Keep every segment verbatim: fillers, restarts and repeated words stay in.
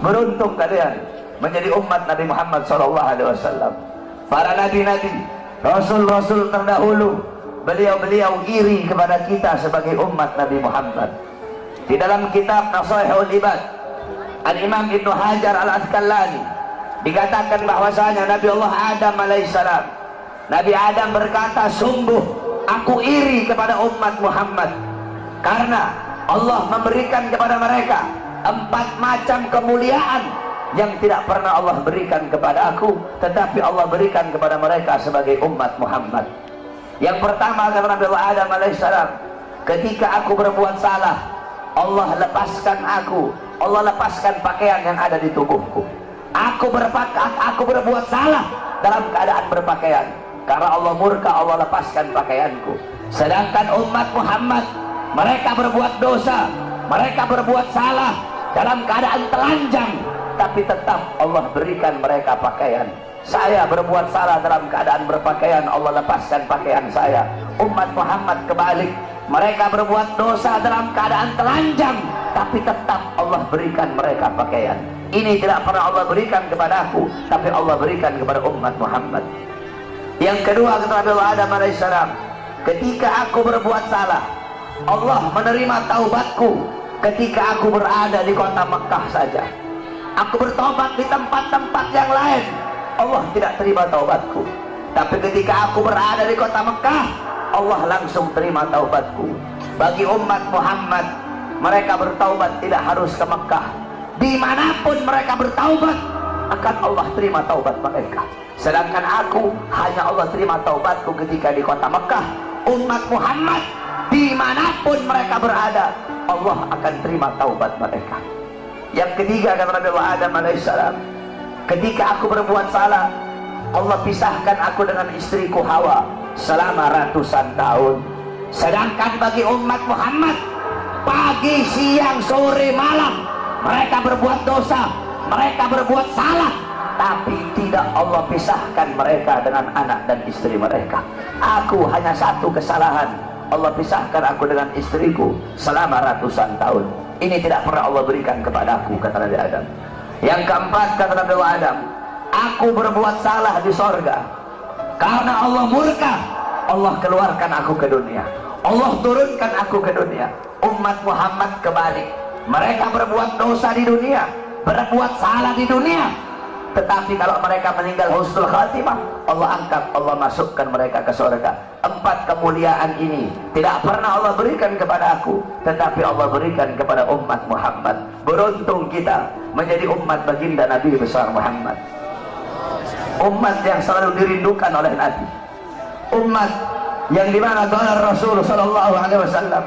Beruntung kalian menjadi umat Nabi Muhammad shallallahu alaihi wasallam. Para nabi-nabi, rasul-rasul terdahulu, beliau-beliau iri kepada kita sebagai umat Nabi Muhammad. Di dalam kitab Nasaihul Ibad, Al-Imam Ibnu Hajar Al-Asqalani dikatakan bahwasanya Nabi Allah Adam alaihissalam, Nabi Adam berkata, sungguh aku iri kepada umat Muhammad karena Allah memberikan kepada mereka empat macam kemuliaan yang tidak pernah Allah berikan kepada aku, tetapi Allah berikan kepada mereka sebagai umat Muhammad. Yang pertama kata Nabi Allah Adam alaihissalam, ketika aku berbuat salah, Allah lepaskan aku, Allah lepaskan pakaian yang ada di tubuhku. Aku berpakaian, aku berbuat salah dalam keadaan berpakaian. Karena Allah murka, Allah lepaskan pakaianku. Sedangkan umat Muhammad, mereka berbuat dosa, mereka berbuat salah dalam keadaan telanjang, tapi tetap Allah berikan mereka pakaian. Saya berbuat salah dalam keadaan berpakaian, Allah lepaskan pakaian saya. Umat Muhammad kebalik, mereka berbuat dosa dalam keadaan telanjang, tapi tetap Allah berikan mereka pakaian. Ini tidak pernah Allah berikan kepada aku, tapi Allah berikan kepada umat Muhammad. Yang kedua kata Nabi Allah Adam alaihissalam, ketika aku berbuat salah, Allah menerima taubatku ketika aku berada di kota Mekah saja. Aku bertobat di tempat-tempat yang lain, Allah tidak terima taubatku. Tapi ketika aku berada di kota Mekah, Allah langsung terima taubatku. Bagi umat Muhammad, mereka bertaubat tidak harus ke Mekah. Dimanapun mereka bertaubat, akan Allah terima taubat mereka. Sedangkan aku, hanya Allah terima taubatku ketika di kota Mekah. Umat Muhammad, dimanapun mereka berada, Allah akan terima taubat mereka. Yang ketiga kata Nabi Allah Adam alaihissalam, ketika aku berbuat salah, Allah pisahkan aku dengan istriku Hawa selama ratusan tahun. Sedangkan bagi umat Muhammad, pagi, siang, sore, malam mereka berbuat dosa, mereka berbuat salah, tapi tidak Allah pisahkan mereka dengan anak dan istri mereka. Aku hanya satu kesalahan, Allah pisahkan aku dengan istriku selama ratusan tahun. Ini tidak pernah Allah berikan kepada aku, kata Nabi Adam. Yang keempat kata Nabi Adam, aku berbuat salah di sorga, karena Allah murka, Allah keluarkan aku ke dunia, Allah turunkan aku ke dunia. Umat Muhammad kebalik, mereka berbuat dosa di dunia, berbuat salah di dunia, tetapi kalau mereka meninggal husnul khatimah, Allah angkat, Allah masukkan mereka ke surga. Empat kemuliaan ini tidak pernah Allah berikan kepada aku, tetapi Allah berikan kepada umat Muhammad. Beruntung kita menjadi umat baginda Nabi besar Muhammad, umat yang selalu dirindukan oleh Nabi, umat yang dimana qala Rasul sallallahu alaihi wasallam,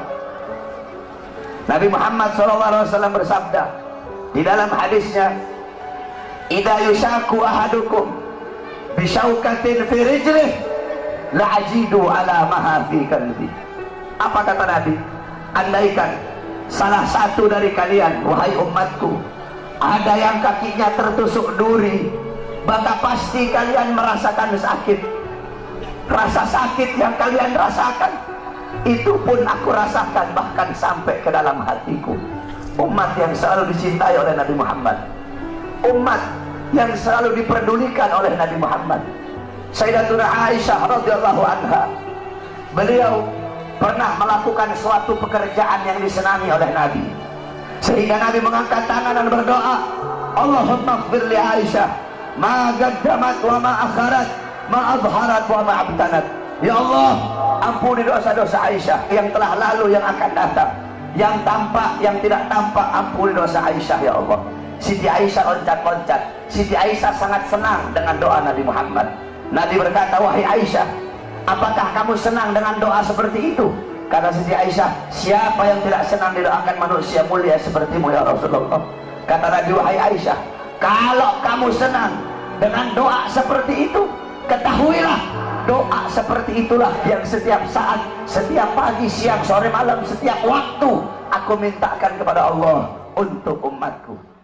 Nabi Muhammad sallallahu alaihi wasallam bersabda di dalam hadisnya, idza yushaku ahadukum bisyaukatin fi rijlih la ajidu ala maha fi qalbi. Apa kata Nabi? Andaikan salah satu dari kalian, wahai umatku, ada yang kakinya tertusuk duri, maka pasti kalian merasakan sakit. Rasa sakit yang kalian rasakan, itu pun aku rasakan, bahkan sampai ke dalam hatiku. Umat yang selalu dicintai oleh Nabi Muhammad, umat yang selalu diperdulikan oleh Nabi Muhammad. Sayyidatuna Aisyah radhiyallahu anha, beliau pernah melakukan suatu pekerjaan yang disenangi oleh Nabi, sehingga Nabi mengangkat tangan dan berdoa, Allahumma ighfir li Aisyah ma qaddamat wa ma akharat, ma adharat wa ma abtanat. Ya Allah, ampuni dosa-dosa Aisyah yang telah lalu, yang akan datang, yang tampak, yang tidak tampak. Ampuni dosa Aisyah ya Allah. Siti Aisyah loncat-loncat. Siti Aisyah sangat senang dengan doa Nabi Muhammad. Nabi berkata, wahai Aisyah, apakah kamu senang dengan doa seperti itu? Kata Siti Aisyah, siapa yang tidak senang didoakan manusia mulia sepertimu ya Rasulullah. Kata Nabi, wahai Aisyah, kalau kamu senang dengan doa seperti itu, ketahuilah, doa seperti itulah yang setiap saat, setiap pagi, siang, sore, malam, setiap waktu aku mintakan kepada Allah untuk umatku.